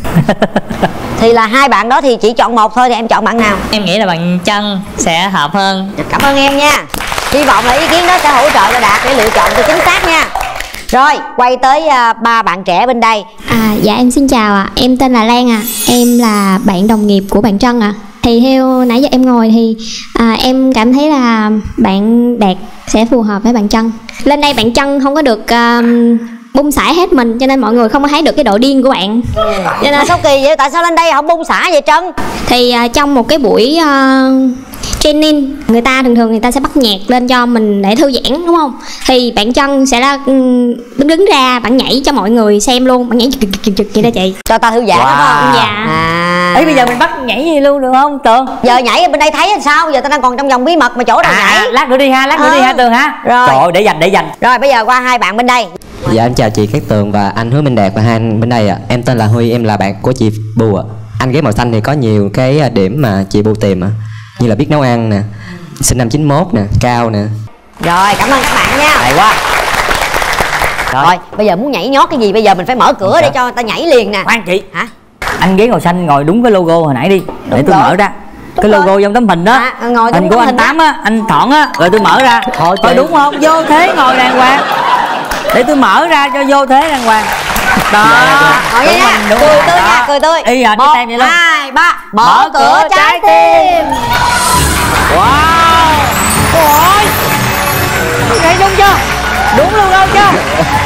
[SPEAKER 5] Thì là hai bạn đó thì chỉ chọn một thôi, thì em chọn bạn nào?
[SPEAKER 12] Em nghĩ là bạn Trân sẽ hợp hơn.
[SPEAKER 5] Cảm ơn em nha. Hy vọng là ý kiến đó sẽ hỗ trợ cho Đạt để lựa chọn cho chính xác nha. Rồi quay tới uh, ba bạn trẻ bên đây.
[SPEAKER 6] À dạ em xin chào ạ. À. Em tên là Lan ạ. À. Em là bạn đồng nghiệp của bạn Trân ạ. À. Thì theo nãy giờ em ngồi thì à, em cảm thấy là bạn Đạt sẽ phù hợp với bạn Trân. Lên đây bạn Trân không có được uh, bung xả hết mình, cho nên mọi người không có thấy được cái độ điên của bạn.
[SPEAKER 5] Ừ. Cho nên sao kỳ vậy? Tại sao lên đây không bung xả vậy Trân?
[SPEAKER 6] Thì uh, trong một cái buổi uh, training, người ta thường thường người ta sẽ bắt nhạc lên cho mình để thư giãn đúng không? Thì bạn Trân sẽ là đứng đứng ra, bạn nhảy cho mọi người xem luôn, bạn nhảy trực trực trực vậy đó chị.
[SPEAKER 5] Cho ta thư giãn wow. Đúng không?
[SPEAKER 6] Dạ.
[SPEAKER 5] À.
[SPEAKER 2] Ấy bây giờ mình bắt nhảy gì luôn được không Tường?
[SPEAKER 5] Giờ nhảy bên đây thấy là sao? Giờ ta đang còn trong vòng bí mật mà chỗ nào
[SPEAKER 2] à,
[SPEAKER 5] nhảy.
[SPEAKER 2] Lát nữa đi ha, lát nữa à. đi ha Tường ha.
[SPEAKER 5] Rồi.
[SPEAKER 2] Trời ơi, để dành để dành.
[SPEAKER 5] Rồi bây giờ qua hai bạn bên đây.
[SPEAKER 13] Dạ em chào chị Cát Tường và anh Hứa Minh Đạt và hai anh bên đây ạ. À. Em tên là Huy, em là bạn của chị Bù ạ. À. Anh ghế màu xanh thì có nhiều cái điểm mà chị Bù tìm ạ. À. Như là biết nấu ăn nè, sinh năm chín mốt nè, cao nè.
[SPEAKER 5] Rồi cảm ơn các bạn nha.
[SPEAKER 2] Hay quá.
[SPEAKER 5] Rồi. Rồi bây giờ muốn nhảy nhót cái gì bây giờ mình phải mở cửa để cho người ta nhảy liền nè.
[SPEAKER 2] Khoan chị.
[SPEAKER 5] Hả?
[SPEAKER 2] Anh ghế màu xanh ngồi đúng cái logo hồi nãy đi. Để đúng tôi rồi. Mở ra. Đúng cái logo rồi. Trong tấm hình đó. À, ngồi hình của anh Tám á, anh Thọn á, rồi tôi mở ra. Thôi coi đúng không? Vô thế ngồi đàng hoàng. Để tôi mở ra cho vô thế đàng hoàng. Đó.
[SPEAKER 5] Rồi đúng nha. Đúng cười tươi nha, cười tươi.
[SPEAKER 2] Y à,
[SPEAKER 5] một, hai, ba. Mở, mở cửa trái tim.
[SPEAKER 2] Wow. Ôi. Thấy đúng chưa? Đúng luôn không chưa?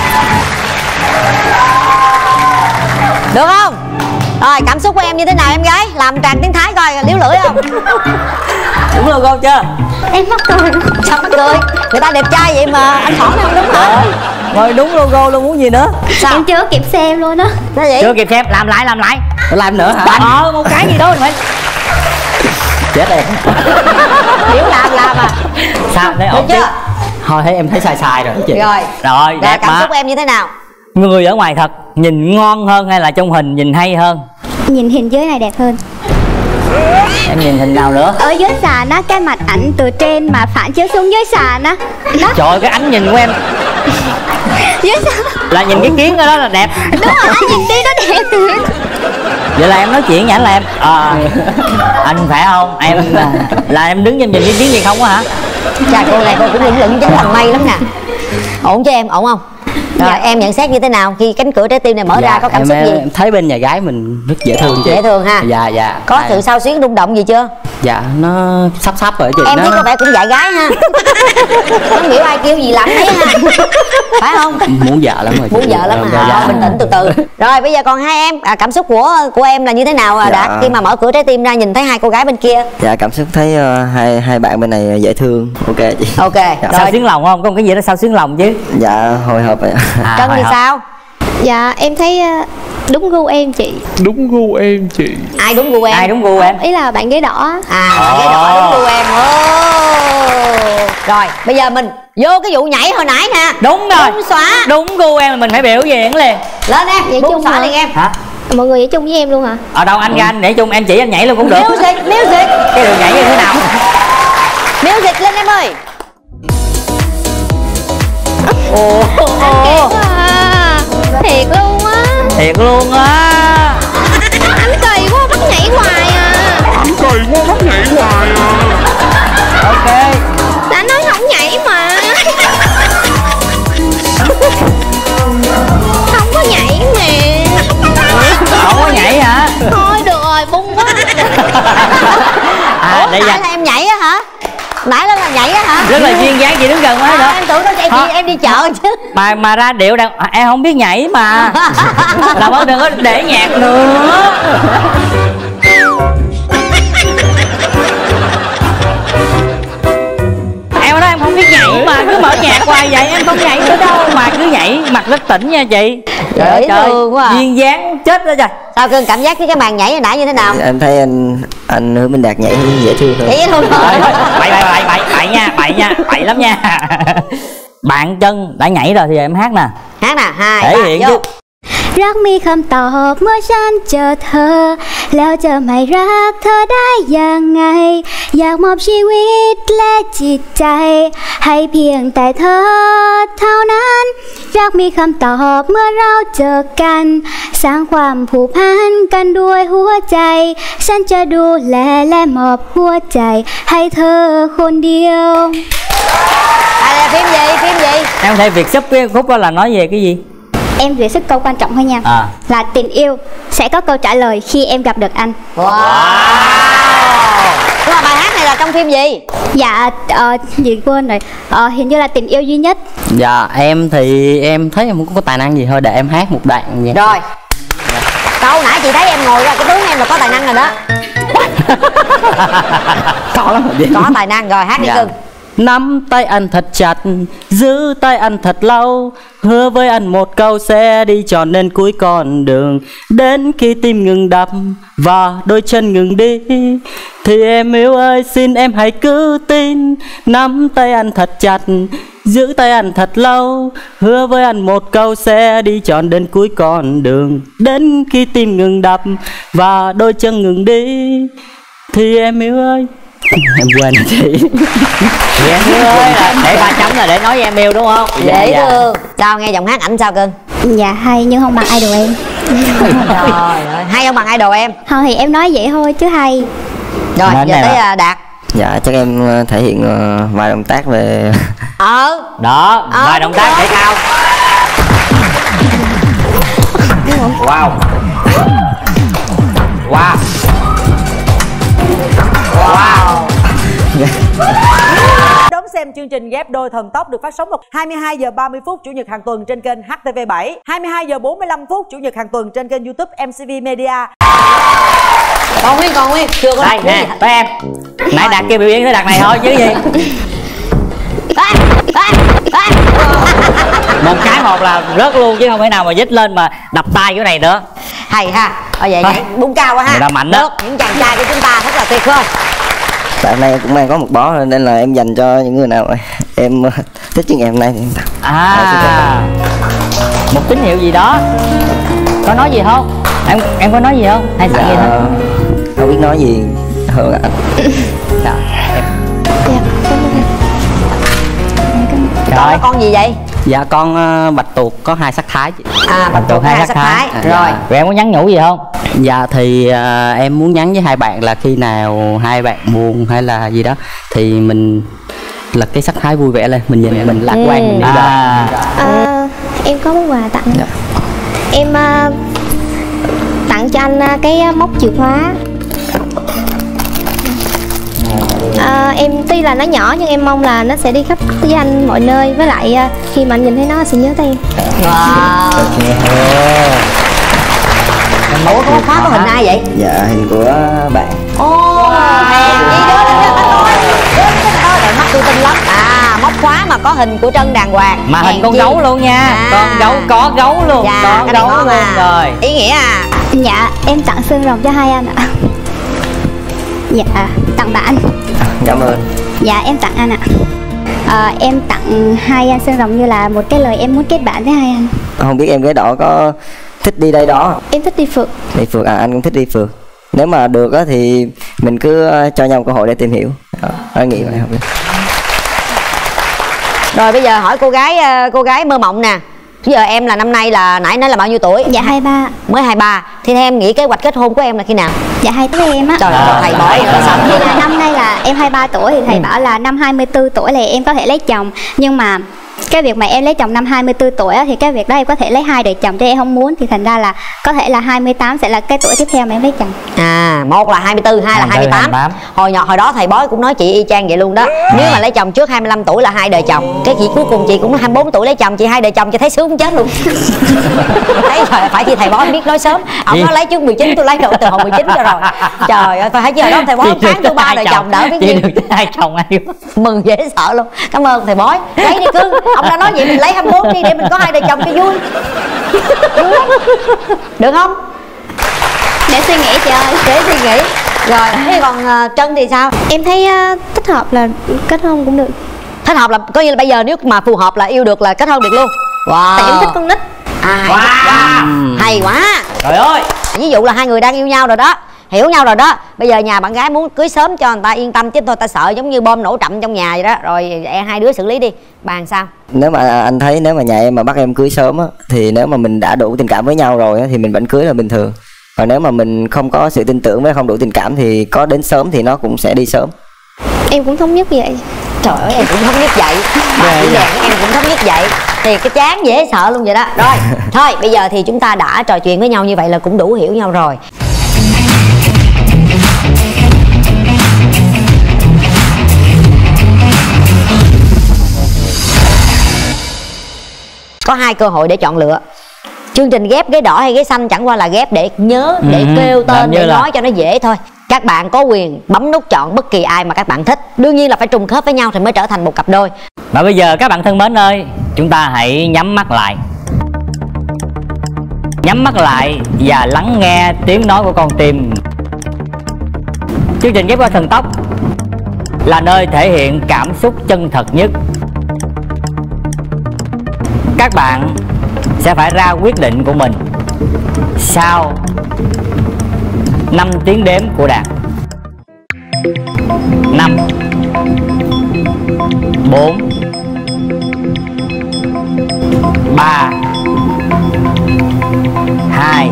[SPEAKER 5] Được không? Rồi cảm xúc của em như thế nào em gái? Làm tràn tiếng Thái coi liếu lưỡi không?
[SPEAKER 2] Đúng logo chưa?
[SPEAKER 6] Em mắc cười.
[SPEAKER 5] Sao mắc cười? Người ta đẹp trai vậy mà anh Thỏn không đúng hả?
[SPEAKER 2] Rồi đúng logo luôn, muốn gì nữa?
[SPEAKER 6] Sao? Em chưa kịp xem luôn đó.
[SPEAKER 2] Chưa kịp xem, làm lại làm lại.
[SPEAKER 13] Tôi làm nữa hả?
[SPEAKER 2] Ờ một cái gì đó mình.
[SPEAKER 13] Chết em.
[SPEAKER 5] Hiểu làm làm à.
[SPEAKER 2] Sao thấy ổn chưa?
[SPEAKER 13] Thôi thấy em thấy sai sai rồi chị.
[SPEAKER 5] Rồi.
[SPEAKER 2] Rồi đẹp
[SPEAKER 5] cảm
[SPEAKER 2] mà.
[SPEAKER 5] xúc của em như thế nào?
[SPEAKER 2] Người ở ngoài thật nhìn ngon hơn hay là trong hình nhìn hay hơn?
[SPEAKER 1] Nhìn hình dưới này đẹp hơn.
[SPEAKER 2] Em nhìn hình nào nữa?
[SPEAKER 1] Ở dưới sàn á, cái mặt ảnh từ trên mà phản chiếu xuống dưới sàn á.
[SPEAKER 2] Trời ơi, cái ánh nhìn của em
[SPEAKER 1] dưới sàn
[SPEAKER 2] là nhìn cái kiến đó là đẹp.
[SPEAKER 1] Đúng rồi, anh nhìn tí nó đẹp.
[SPEAKER 2] Vậy là em nói chuyện với ảnh là em à, anh phải không? Em là, là em đứng em nhìn cái kiến gì không á hả?
[SPEAKER 5] Chà, cô này cô cũng lững lững giống thằng Mây lắm nè. Ổn cho em, ổn không? Rồi dạ. Em nhận xét như thế nào khi cánh cửa trái tim này mở dạ, ra, có cảm
[SPEAKER 13] em,
[SPEAKER 5] xúc gì?
[SPEAKER 13] Em thấy bên nhà gái mình rất dễ thương chị.
[SPEAKER 5] Dễ thương ha.
[SPEAKER 13] Dạ dạ.
[SPEAKER 5] Có sự xao xuyến rung động gì chưa?
[SPEAKER 13] Dạ nó sắp sắp rồi chị.
[SPEAKER 5] Em
[SPEAKER 13] nó...
[SPEAKER 5] thấy có vẻ cũng dạy gái ha. Không hiểu ai kêu gì làm thế ha. Phải không?
[SPEAKER 13] Muốn vợ lắm rồi.
[SPEAKER 5] Muốn vợ lắm mà. Dạ. Bình tĩnh từ từ. Rồi bây giờ còn hai em, à, cảm xúc của của em là như thế nào dạ. Đạt khi mà mở cửa trái tim ra nhìn thấy hai cô gái bên kia?
[SPEAKER 11] Dạ cảm xúc thấy uh, hai hai bạn bên này dễ thương. Ok chị.
[SPEAKER 5] Ok.
[SPEAKER 11] Dạ.
[SPEAKER 2] Sao xuyến lòng không? Có một cái gì đó sao xuyến lòng chứ?
[SPEAKER 11] Dạ hồi hộp vậy.
[SPEAKER 5] À, Trân thì sao?
[SPEAKER 6] Dạ em thấy đúng gu em chị.
[SPEAKER 3] Đúng gu em chị.
[SPEAKER 5] Ai đúng gu em?
[SPEAKER 2] Ai đúng gu em?
[SPEAKER 6] Ý là bạn ghế đỏ.
[SPEAKER 5] À oh. Ghế đỏ đúng gu em. Oh. Rồi bây giờ mình vô cái vụ nhảy hồi nãy nè.
[SPEAKER 2] Đúng rồi.
[SPEAKER 5] Bung xóa.
[SPEAKER 2] Đúng gu em mình phải biểu diễn liền.
[SPEAKER 5] Lên em, bung xóa liền em.
[SPEAKER 2] Hả?
[SPEAKER 6] Mọi người nhảy chung với em luôn hả?
[SPEAKER 2] Ở đâu anh ra anh nhảy chung, em chỉ anh nhảy luôn cũng được.
[SPEAKER 5] Music, music.
[SPEAKER 2] Cái đường nhảy như thế nào?
[SPEAKER 5] Music lên em ơi.
[SPEAKER 2] Ồ,
[SPEAKER 6] Ồ. À. Thiệt luôn á.
[SPEAKER 2] Thiệt luôn á.
[SPEAKER 6] Anh kỳ quá, bắt nhảy hoài à.
[SPEAKER 3] Anh kỳ quá, bắt nhảy hoài à.
[SPEAKER 2] Ok.
[SPEAKER 6] Đã nói không nhảy mà. Không có nhảy mà.
[SPEAKER 2] Không có nhảy hả?
[SPEAKER 6] Thôi được rồi, bung quá.
[SPEAKER 5] À, ủa, nãy là em nhảy á hả? Nãy là nhảy á hả?
[SPEAKER 2] Rất là duyên dáng, chị đứng gần quá đó.
[SPEAKER 5] À, em tưởng đâu em đi, em đi chợ chứ.
[SPEAKER 2] Mà mà ra điệu đang à, em không biết nhảy mà. Làm ơn đừng có để nhạc nữa. Em nói em không biết nhảy mà cứ mở nhạc hoài vậy, em không nhảy nữa đâu mà cứ nhảy mặt rất tỉnh nha chị.
[SPEAKER 5] Dễ thương quá à.
[SPEAKER 2] Duyên dáng chết đó trời.
[SPEAKER 5] Sao Cưng cảm giác với cái màn nhảy hồi nãy như thế nào?
[SPEAKER 11] Em thấy anh anh Hứa Minh Đạt nhảy dễ thương hơn.
[SPEAKER 5] Dễ thương hơn.
[SPEAKER 2] Bậy bậy bậy bậy bậy nha, bậy nha, bậy lắm nha. Bạn Chân đã nhảy rồi thì em hát nè.
[SPEAKER 5] Hát nè, hai
[SPEAKER 2] thể hiện chứ.
[SPEAKER 1] รักมีคำตอบเมื่อฉันเจอเธอแล้วจะไม่รักเธอได้ยังไงอยากมอบชีวิตและจิตใจให้เพียงแต่เธอเท่านั้นรักมีคำตอบเมื่อเราเจอกันสร้างความผูกพันกันด้วยหัวใจฉันจะดูแลและมอบหัวใจให้เธอคนเดียว
[SPEAKER 5] À, là phim gì, phim gì?
[SPEAKER 2] Em có thể việc sub cái khúc đó là nói về cái gì?
[SPEAKER 1] Em việc sức câu quan trọng thôi nha.
[SPEAKER 2] À.
[SPEAKER 1] Là tình yêu sẽ có câu trả lời khi em gặp được anh.
[SPEAKER 5] Wow. Nhưng mà bài hát này là trong phim gì?
[SPEAKER 1] Dạ, uh, gì quên rồi. Uh, hình như là tình yêu duy nhất.
[SPEAKER 7] Dạ em thì em thấy em không có tài năng gì, thôi để em hát một đoạn nha.
[SPEAKER 5] Rồi. Câu nãy chị thấy em ngồi ra cái tướng em là có tài năng rồi đó.
[SPEAKER 7] Có lắm.
[SPEAKER 5] Có tài năng rồi, hát đi Cưng.
[SPEAKER 7] Nắm tay anh thật chặt, giữ tay anh thật lâu, hứa với anh một câu sẽ đi tròn đến cuối con đường. Đến khi tim ngừng đập và đôi chân ngừng đi thì em yêu ơi xin em hãy cứ tin. Nắm tay anh thật chặt, giữ tay anh thật lâu, hứa với anh một câu sẽ đi tròn đến cuối con đường. Đến khi tim ngừng đập và đôi chân ngừng đi thì em yêu ơi. Em quên rồi chị.
[SPEAKER 2] Thì em yêu ơi là để ba chấm là để nói với em yêu đúng không?
[SPEAKER 5] Dễ dạ, thương dạ. Sao nghe giọng hát ảnh sao Cưng?
[SPEAKER 1] Dạ hay nhưng không bằng idol em.
[SPEAKER 5] Trời ơi, hay không bằng idol em?
[SPEAKER 1] Không thì em nói vậy thôi chứ hay.
[SPEAKER 5] Rồi nên giờ tới là... Đạt.
[SPEAKER 11] Dạ chắc em thể hiện vài động tác về.
[SPEAKER 5] Ờ
[SPEAKER 2] đó ờ, vài động tác thể thao. Wow. Wow.
[SPEAKER 5] Wow.
[SPEAKER 14] Đón xem chương trình Ghép Đôi Thần Tốc được phát sóng vào hai mươi hai giờ ba mươi phút Chủ nhật hàng tuần trên kênh H T V bảy, hai mươi hai giờ bốn mươi lăm phút Chủ nhật hàng tuần trên kênh YouTube M C V Media.
[SPEAKER 5] Còn Nguyên, còn Nguyên, chưa có.
[SPEAKER 2] Đây nè, tới em. Nãy Đạt kêu biểu diễn tới Đạt này thôi chứ gì. Một cái một là rớt luôn chứ không thể nào mà dít lên mà đập tay cái này nữa.
[SPEAKER 5] Hay ha. Ở vậy nhảy bung cao quá ha.
[SPEAKER 2] Người ta mạnh đó.
[SPEAKER 5] Được, những chàng trai của chúng ta rất là tuyệt vời.
[SPEAKER 11] Tại hôm nay em cũng mang có một bó nên là em dành cho những người nào em thích chương ngày hôm nay thì em tặng.
[SPEAKER 2] À, một tín hiệu gì đó. Có nói gì không? Em em có nói gì không? Hay sợ dạ, gì không?
[SPEAKER 11] Không biết nói gì hơn ạ.
[SPEAKER 2] Dạ, em.
[SPEAKER 5] Rồi con gì vậy?
[SPEAKER 7] Dạ con uh, bạch tuộc có hai sắc thái chị.
[SPEAKER 5] À bạch tuộc hai sắc thái.
[SPEAKER 7] À,
[SPEAKER 5] rồi
[SPEAKER 7] dạ.
[SPEAKER 2] Rồi em có nhắn nhủ gì không?
[SPEAKER 7] Dạ thì uh, em muốn nhắn với hai bạn là khi nào hai bạn buồn hay là gì đó thì mình là cái sắc thái vui vẻ lên, mình nhìn mình lạc quan ừ. mình đi ra.
[SPEAKER 6] À. À, em có món quà tặng. Dạ. Em uh, tặng cho anh uh, cái móc chìa khóa. À, em tuy là nó nhỏ nhưng em mong là nó sẽ đi khắp với anh mọi nơi, với lại uh, khi mà anh nhìn thấy nó sẽ nhớ tới em.
[SPEAKER 5] Wow. Ủa có khóa có hình ai vậy?
[SPEAKER 11] Dạ hình của bạn.
[SPEAKER 5] Ồ, hèn gì đó đến cho tôi. Đến cho tôi, mắt tôi tin lắm. À, móc khóa mà có hình của Trân đàng hoàng.
[SPEAKER 2] Mà hình con gấu luôn nha. À. Con gấu có gấu luôn.
[SPEAKER 5] Dạ,
[SPEAKER 2] có gấu luôn
[SPEAKER 5] à.
[SPEAKER 2] Rồi.
[SPEAKER 5] Ý nghĩa à?
[SPEAKER 1] Dạ, em tặng xương rồng cho hai anh ạ. Dạ, tặng bạn.
[SPEAKER 11] Cảm ơn.
[SPEAKER 1] Dạ em tặng anh ạ. À, em tặng hai anh xương rồng như là một cái lời em muốn kết bạn với hai anh.
[SPEAKER 11] Không biết em gái đỏ có thích đi đây đó?
[SPEAKER 6] Em thích đi phượt.
[SPEAKER 11] Đi phượt à, anh cũng thích đi phượt. Nếu mà được á thì mình cứ cho nhau cơ hội để tìm hiểu. Anh nghĩ vậy không biết.
[SPEAKER 5] Rồi bây giờ hỏi cô gái cô gái mơ mộng nè. Bây giờ em là năm nay là nãy nói là bao nhiêu tuổi?
[SPEAKER 1] Dạ hai ba.
[SPEAKER 5] Mới hai ba. Thì theo em nghĩ kế hoạch kết hôn của em là khi nào?
[SPEAKER 1] Dạ hai tới em á.
[SPEAKER 5] Trời ơi, thầy bói
[SPEAKER 1] như là năm nay là em hai mươi ba tuổi thì thầy ừ. bảo là năm hai mươi tư tuổi là em có thể lấy chồng. Nhưng mà cái việc mà em lấy chồng năm hai mươi tư tuổi á, thì cái việc đó em có thể lấy hai đời chồng cho em không muốn, thì thành ra là có thể là hai mươi tám sẽ là cái tuổi tiếp theo mà em lấy chồng.
[SPEAKER 5] À, một là hai mươi tư, hai là hai mươi tám. Hồi nhỏ hồi đó thầy bói cũng nói chị y chang vậy luôn đó. Nếu mà lấy chồng trước hai mươi lăm tuổi là hai đời chồng. Cái chị cuối cùng chị cũng hai mươi bốn tuổi lấy chồng, chị hai đời chồng, chị thấy sướng cũng chết luôn. Thấy rồi, phải chi thầy bói biết nói sớm. Ông nói lấy trước mười chín, tôi lấy được từ hồi mười chín cho rồi. Trời ơi, phải thấy chưa đó thầy bói tháng tôi ba đời chồng đỡ biết gì.
[SPEAKER 2] Được hai chồng ai.
[SPEAKER 5] Mừng dễ sợ luôn. Cảm ơn thầy bói. Lấy đi cưng. Ông đã nói vậy mình lấy hai mươi bốn đi để mình có hai đời chồng cho vui. Vui lắm. Được không?
[SPEAKER 1] Để suy nghĩ chị ơi.
[SPEAKER 5] Để suy nghĩ. Rồi, thế còn uh, Trân thì sao?
[SPEAKER 6] Em thấy uh, thích hợp là kết hôn cũng được.
[SPEAKER 5] Thích hợp là coi như là bây giờ nếu mà phù hợp là yêu được là kết hôn được luôn. Wow.
[SPEAKER 6] Tại em thích con nít.
[SPEAKER 5] À, hay, wow. Wow. Hay quá.
[SPEAKER 2] Trời ơi.
[SPEAKER 5] Ví dụ là hai người đang yêu nhau rồi đó, hiểu nhau rồi đó, bây giờ nhà bạn gái muốn cưới sớm cho người ta yên tâm chứ thôi ta sợ giống như bom nổ trậm trong nhà vậy đó. Rồi em hai đứa xử lý đi, bàn sao?
[SPEAKER 11] Nếu mà anh thấy nếu mà nhà em mà bắt em cưới sớm á, thì nếu mà mình đã đủ tình cảm với nhau rồi á, thì mình vẫn cưới là bình thường. Còn nếu mà mình không có sự tin tưởng với không đủ tình cảm thì có đến sớm thì nó cũng sẽ đi sớm.
[SPEAKER 6] Em cũng thống nhất vậy.
[SPEAKER 5] Trời ơi, em cũng thống nhất vậy. Bà chị đèn em cũng thống nhất vậy. Thì cái chán dễ sợ luôn vậy đó. Rồi, thôi bây giờ thì chúng ta đã trò chuyện với nhau như vậy là cũng đủ hiểu nhau rồi. Có hai cơ hội để chọn lựa. Chương trình ghép ghế đỏ hay ghế xanh chẳng qua là ghép để nhớ, để ừ, kêu tên, để là... nói cho nó dễ thôi. Các bạn có quyền bấm nút chọn bất kỳ ai mà các bạn thích. Đương nhiên là phải trùng khớp với nhau thì mới trở thành một cặp đôi.
[SPEAKER 2] Và bây giờ các bạn thân mến ơi, chúng ta hãy nhắm mắt lại. Nhắm mắt lại và lắng nghe tiếng nói của con tim. Chương trình ghép qua thần tốc là nơi thể hiện cảm xúc chân thật nhất. Các bạn sẽ phải ra quyết định của mình sau năm tiếng đếm của Đạt. Năm, bốn, ba, hai,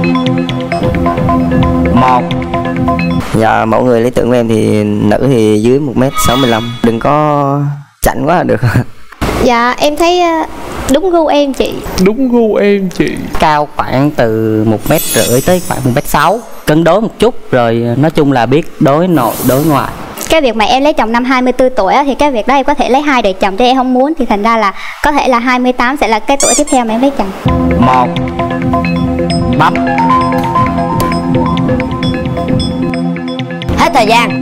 [SPEAKER 2] một.
[SPEAKER 11] Dạ, mẫu người lý tưởng của em thì nữ thì dưới một mét sáu mươi lăm. Đừng có chảnh quá là được.
[SPEAKER 6] Dạ, em thấy đúng gu em chị.
[SPEAKER 3] Đúng gu em chị.
[SPEAKER 7] Cao khoảng từ một mét rưỡi tới khoảng một mét sáu. Cân đối một chút rồi nói chung là biết đối nội đối ngoại.
[SPEAKER 1] Cái việc mà em lấy chồng năm hai mươi tư tuổi á, thì cái việc đó em có thể lấy hai đời chồng cho em không muốn, thì thành ra là có thể là hai mươi tám sẽ là cái tuổi tiếp theo mà em lấy chồng.
[SPEAKER 2] Một, bấm.
[SPEAKER 5] Hết thời gian.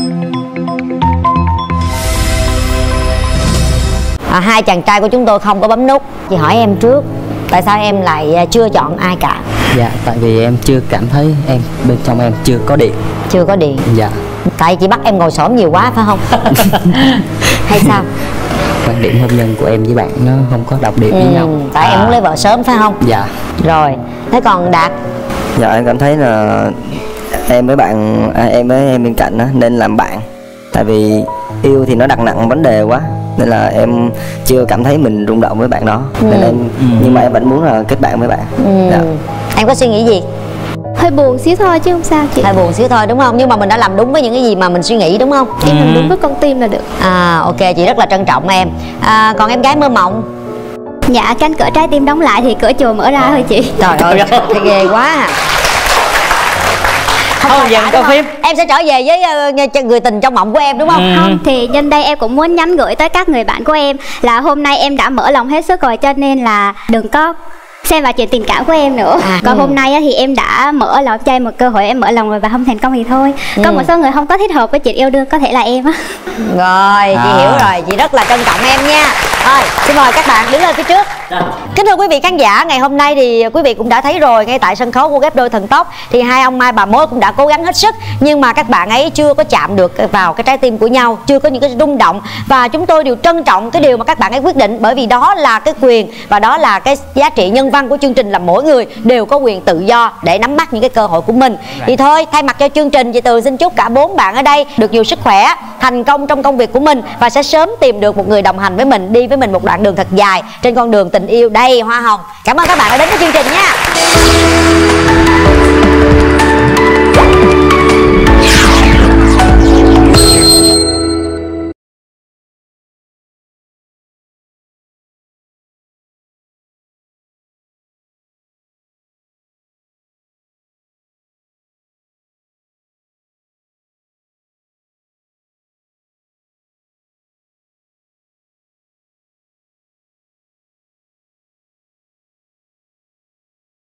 [SPEAKER 5] À, hai chàng trai của chúng tôi không có bấm nút. Chị hỏi em trước, tại sao em lại chưa chọn ai cả?
[SPEAKER 7] Dạ, tại vì em chưa cảm thấy em bên trong em chưa có điện.
[SPEAKER 5] Chưa có điện?
[SPEAKER 7] Dạ.
[SPEAKER 5] Tại chị bắt em ngồi xổm nhiều quá phải không? Hay sao?
[SPEAKER 7] Quan điểm hôn nhân của em với bạn nó không có đồng điệu với
[SPEAKER 5] ừ,
[SPEAKER 7] nhau.
[SPEAKER 5] Tại à. em muốn lấy vợ sớm phải không?
[SPEAKER 7] Dạ.
[SPEAKER 5] Rồi, thế còn Đạt?
[SPEAKER 11] Dạ, em cảm thấy là em với bạn à, em với em bên cạnh đó, nên làm bạn. Tại vì yêu thì nó đặt nặng vấn đề quá, nên là em chưa cảm thấy mình rung động với bạn đó. ừ. Nên em ừ. nhưng mà em vẫn muốn là kết bạn với bạn.
[SPEAKER 5] ừ. Dạ. Em có suy nghĩ gì?
[SPEAKER 6] Hơi buồn xíu thôi chứ không sao chị.
[SPEAKER 5] Hơi buồn xíu thôi đúng không? Nhưng mà mình đã làm đúng với những cái gì mà mình suy nghĩ đúng không?
[SPEAKER 6] Em làm đúng với con tim là được.
[SPEAKER 5] À ok, chị rất là trân trọng em. À, còn em gái mơ mộng?
[SPEAKER 1] Dạ, cánh cửa trái tim đóng lại thì cửa chùa mở ra thôi chị.
[SPEAKER 5] Trời ơi, thì ghê quá. Không, không
[SPEAKER 2] dừng có phim.
[SPEAKER 5] Em sẽ trở về với uh, người tình trong mộng của em đúng không?
[SPEAKER 1] Ừ. Không, thì nhân đây em cũng muốn nhắn gửi tới các người bạn của em là hôm nay em đã mở lòng hết sức rồi, cho nên là đừng có xem vào chuyện tình cảm của em nữa. à, Còn ừ. hôm nay thì em đã mở lòng cho em một cơ hội, em mở lòng rồi và không thành công thì thôi. ừ. Có một số người không có thích hợp với chuyện yêu đương, có thể là em á.
[SPEAKER 5] Rồi, chị à. hiểu rồi, chị rất là trân trọng em nha. Rồi, xin mời các bạn đứng lên phía trước. Kính thưa quý vị khán giả, ngày hôm nay thì quý vị cũng đã thấy rồi, ngay tại sân khấu của Ghép Đôi Thần Tốc thì hai ông Mai bà Mối cũng đã cố gắng hết sức, nhưng mà các bạn ấy chưa có chạm được vào cái trái tim của nhau, chưa có những cái rung động, và chúng tôi đều trân trọng cái điều mà các bạn ấy quyết định, bởi vì đó là cái quyền và đó là cái giá trị nhân văn của chương trình, là mỗi người đều có quyền tự do để nắm bắt những cái cơ hội của mình. Thì thôi, thay mặt cho chương trình, chị Tường xin chúc cả bốn bạn ở đây được nhiều sức khỏe, thành công trong công việc của mình và sẽ sớm tìm được một người đồng hành với mình, đi với mình một đoạn đường thật dài trên con đường tình yêu đầy hoa hồng. Cảm ơn các bạn đã đến với chương trình nha.